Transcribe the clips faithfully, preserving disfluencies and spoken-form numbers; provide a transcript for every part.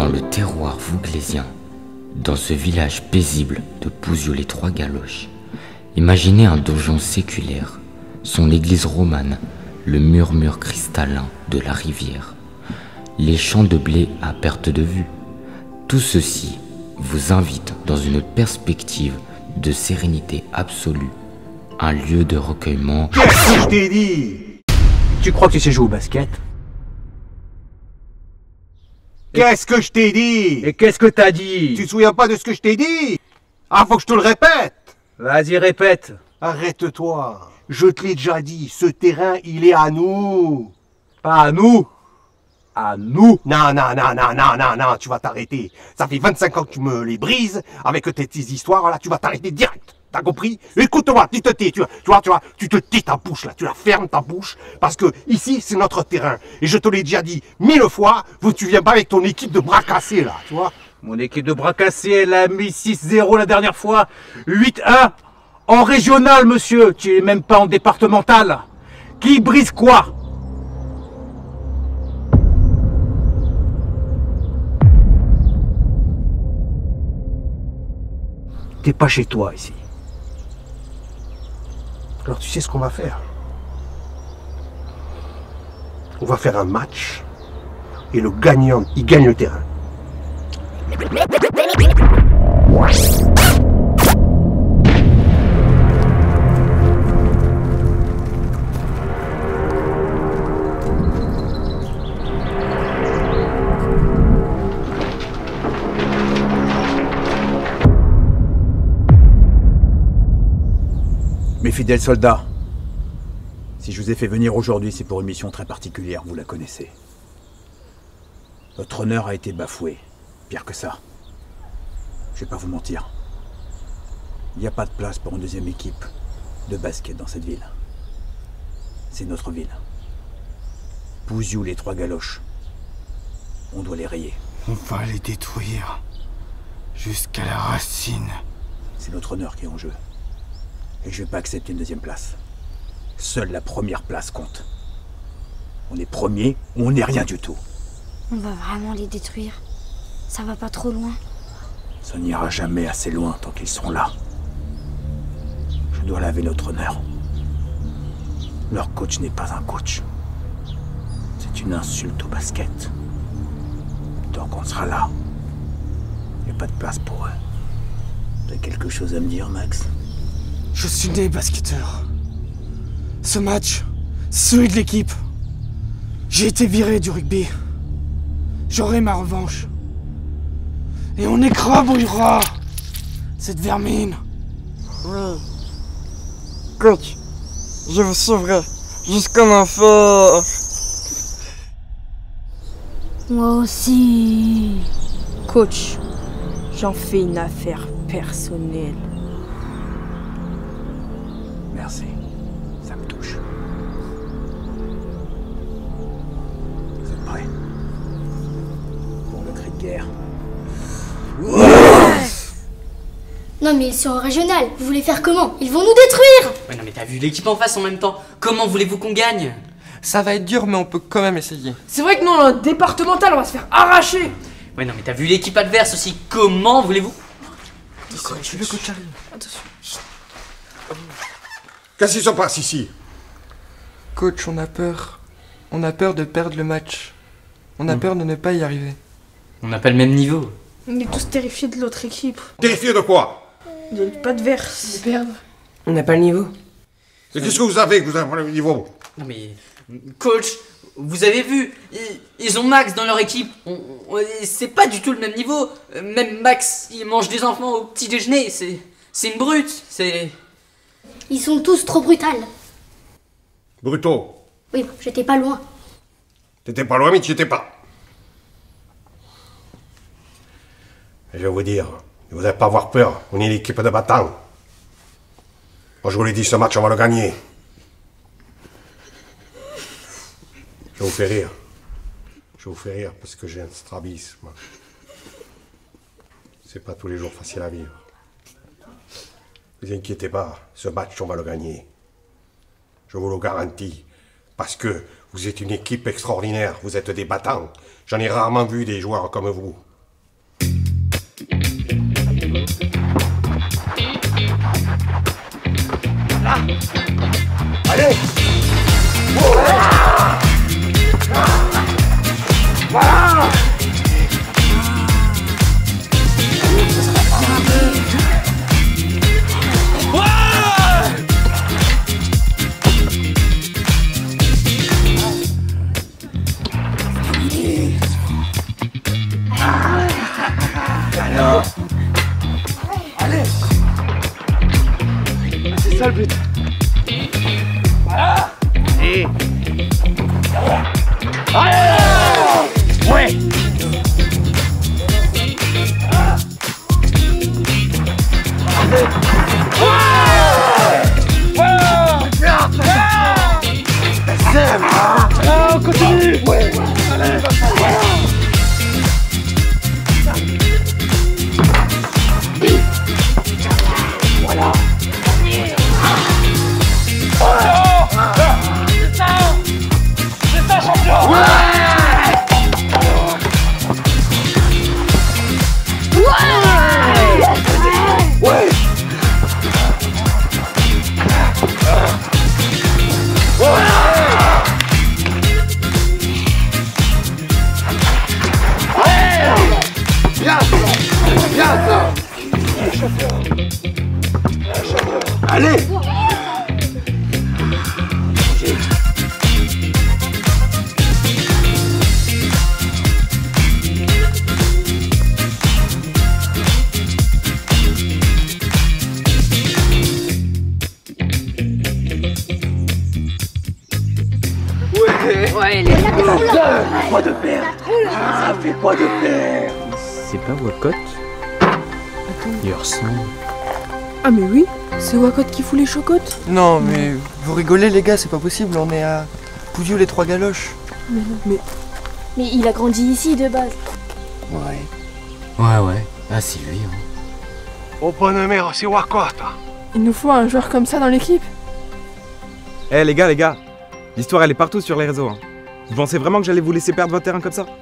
le terroir vauclésien, dans ce village paisible de Pouziou-les-Trois-Galoches, imaginez un donjon séculaire, son église romane, le murmure cristallin de la rivière, les champs de blé à perte de vue. Tout ceci vous invite dans une perspective de sérénité absolue, un lieu de recueillement. Qu'est-ce que je t'ai dit? Tu crois que tu sais jouer au basket? Qu'est-ce que je t'ai dit? Et qu'est-ce que t'as dit? Tu te souviens pas de ce que je t'ai dit? Ah, faut que je te le répète. Vas-y, répète. Arrête-toi. Je te l'ai déjà dit, ce terrain, il est à nous. Pas à nous. À nous. Non, non, non, non, non, non, non, tu vas t'arrêter. Ça fait vingt-cinq ans que tu me les brises avec tes, tes histoires, là, tu vas t'arrêter direct. T'as compris? Écoute-moi, tu te tais, tu, tu vois, tu vois, tu te tais ta bouche, là, tu la fermes ta bouche, parce que ici, c'est notre terrain. Et je te l'ai déjà dit mille fois, vous, tu viens pas avec ton équipe de bras cassés, là, tu vois? Mon équipe de bras cassés, elle a mis six zéro la dernière fois, huit un en régional, monsieur. Tu es même pas en départemental. Qui brise quoi? T'es pas chez toi, ici. Alors tu sais ce qu'on va faire? On va faire un match et le gagnant, il gagne le terrain. Mes fidèles soldats, si je vous ai fait venir aujourd'hui, c'est pour une mission très particulière, vous la connaissez. Votre honneur a été bafoué, pire que ça. Je vais pas vous mentir. Il n'y a pas de place pour une deuxième équipe de basket dans cette ville. C'est notre ville. Pouziou-les-Trois-Galoches. On doit les rayer. On va les détruire jusqu'à la racine. C'est notre honneur qui est en jeu. Et je vais pas accepter une deuxième place. Seule la première place compte. On est premier ou on n'est rien du tout. On va vraiment les détruire. Ça va pas trop loin. Ça n'ira jamais assez loin tant qu'ils sont là. Je dois laver notre honneur. Leur coach n'est pas un coach. C'est une insulte au basket. Tant qu'on sera là, il n'y a pas de place pour eux. T'as quelque chose à me dire, Max? Je suis né basketteur. Ce match, c'est celui de l'équipe. J'ai été viré du rugby. J'aurai ma revanche. Et on écrabouillera cette vermine. Oui. Coach, je vous sauverai jusqu'à ma fin. Moi aussi. Coach, j'en fais une affaire personnelle. Merci, ça me touche. Vous êtes prêts? Pour le cri de guerre. Non mais c'est en régional, vous voulez faire comment? Ils vont nous détruire! Ouais non mais t'as vu l'équipe en face en même temps. Comment voulez-vous qu'on gagne? Ça va être dur, mais on peut quand même essayer. C'est vrai que nous, en départemental, on va se faire arracher. Ouais non mais t'as vu l'équipe adverse aussi. Comment voulez-vous? Coach, le coach arrive. Attention. Qu'est-ce qui se passe ici? Coach, on a peur. On a peur de perdre le match. On a peur de ne pas y arriver. On n'a pas le même niveau. On est tous terrifiés de l'autre équipe. Terrifié de quoi? De pas de verse. De perdre. On n'a pas le niveau. Et qu'est-ce que vous avez que vous avez le niveau? Non mais... Coach, vous avez vu, ils, ils ont Max dans leur équipe. On, on, c'est pas du tout le même niveau. Même Max, il mange des enfants au petit déjeuner. C'est, c'est une brute. C'est... Ils sont tous trop brutales. Brutaux. Oui, j'étais pas loin. T'étais pas loin, mais tu étais pas. Et je vais vous dire, vous n'allez pas avoir peur. On est l'équipe de battants. Moi, je vous l'ai dit, ce match, on va le gagner. Je vous fais rire. Je vous fais rire parce que j'ai un strabisme. C'est pas tous les jours facile à vivre. Ne vous inquiétez pas, ce match, on va le gagner. Je vous le garantis. Parce que vous êtes une équipe extraordinaire. Vous êtes des battants. J'en ai rarement vu des joueurs comme vous. Allez. Voilà. Voilà. Alors. Allez. C'est ça le but. Voilà. Et... Allez. Ouais. Ah, on continue. Ouais. Allez. Voilà. Voilà. C'est ça. C'est ça, champion. Ouais. Ouais. Ouais. Bien, bien ça. Allez. Ouais, ouais, les quoi de père. Ah, fais quoi de père. C'est pas Wakot? Il ressemble. Ah mais oui, c'est Wakot qui fout les chocottes. Non, mais vous rigolez, les gars, c'est pas possible. On est à Poudiou les Trois Galoches. Mais, mais... Mais il a grandi ici de base. Ouais. Ouais, ouais. Ah, c'est lui, hein. Oh, bonne mère, c'est Wakot. il nous faut un joueur comme ça dans l'équipe. Eh hey, les gars, les gars, l'histoire elle est partout sur les réseaux. Hein. Vous pensez vraiment que j'allais vous laisser perdre votre terrain comme ça?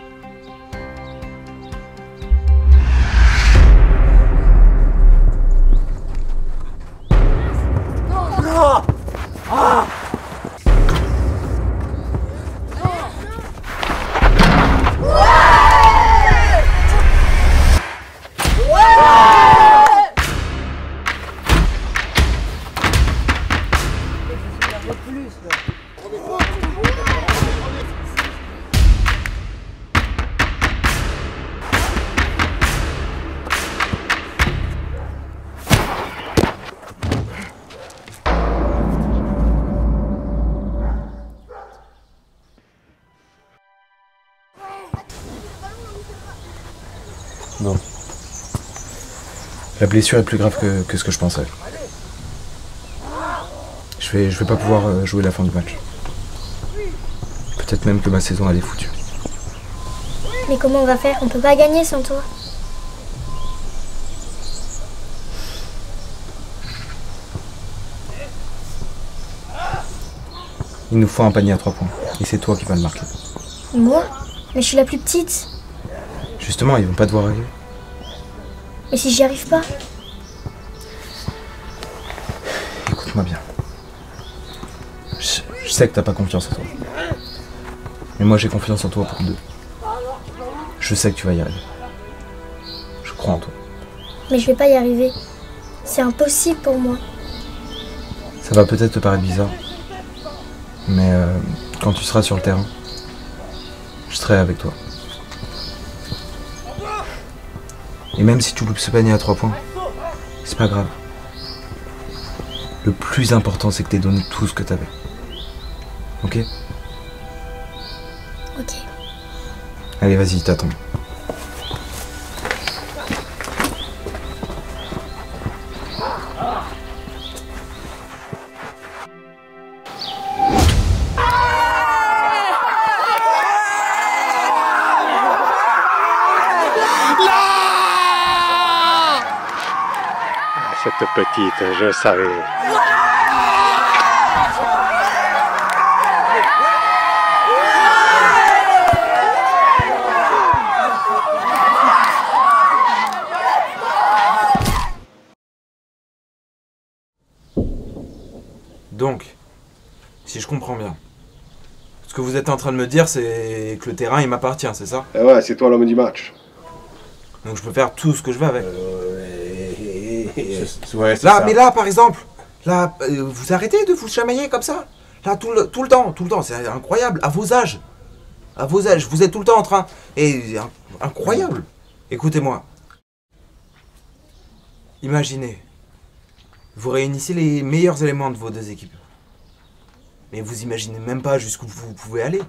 Non. Ah. Bon. La blessure est plus grave que, que ce que je pensais. Je vais, je vais pas pouvoir euh, jouer la fin du match. Peut-être même que ma saison elle est foutue. Mais comment on va faire? On peut pas gagner sans toi. Il nous faut un panier à trois points. Et c'est toi qui vas le marquer. Moi? Mais je suis la plus petite. Justement, ils vont pas te voir arriver. Et si j'y arrive pas? Écoute-moi bien. Je, je sais que t'as pas confiance en toi. Mais moi j'ai confiance en toi pour deux. Je sais que tu vas y arriver. Je crois en toi. Mais je vais pas y arriver. C'est impossible pour moi. Ça va peut-être te paraître bizarre. Mais euh, quand tu seras sur le terrain, je serai avec toi. Et même si tu loupes ce panier à trois points, c'est pas grave. Le plus important, c'est que t'aies donné tout ce que t'avais. Ok? Ok. Allez, vas-y, t'attends. Cette petite, je savais. Donc, Si je comprends bien. Ce que vous êtes en train de me dire, c'est que le terrain, il m'appartient, c'est ça? Eh ouais, c'est toi l'homme du match. Donc je peux faire tout ce que je veux avec. Euh, C'est- ouais, c'est là, ça. Mais là, par exemple, là, euh, vous arrêtez de vous chamailler comme ça? Là, tout le, tout le temps, tout le temps, c'est incroyable. À vos âges, à vos âges, vous êtes tout le temps en train... Et incroyable. Écoutez-moi. Imaginez, vous réunissez les meilleurs éléments de vos deux équipes. Mais vous imaginez même pas jusqu'où vous pouvez aller.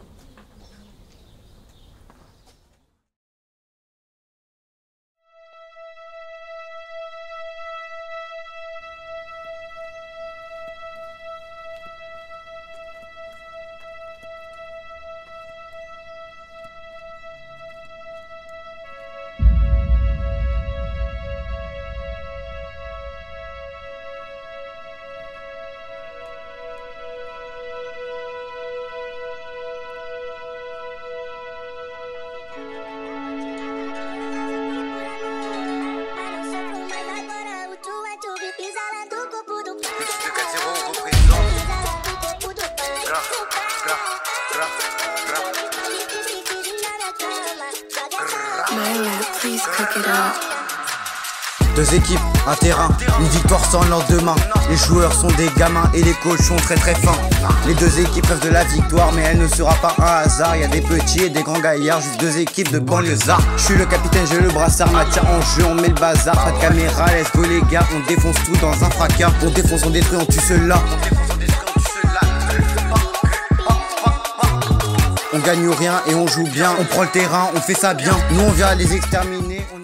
Deux équipes, un terrain, une victoire sans lendemain. Les joueurs sont des gamins et les coachs sont très très fins. Les deux équipes rêvent de la victoire, mais elle ne sera pas un hasard. Y a des petits et des grands gaillards, juste deux équipes de banlieusards. Je suis le capitaine, j'ai le brassard, Mathia en jeu, on met le bazar. Pas de caméra, let's go les gars, on défonce tout dans un fracas. On défonce, on détruit, on tue ceux-là. On gagne rien et on joue bien, on prend le terrain, on fait ça bien. Nous on vient les exterminer. On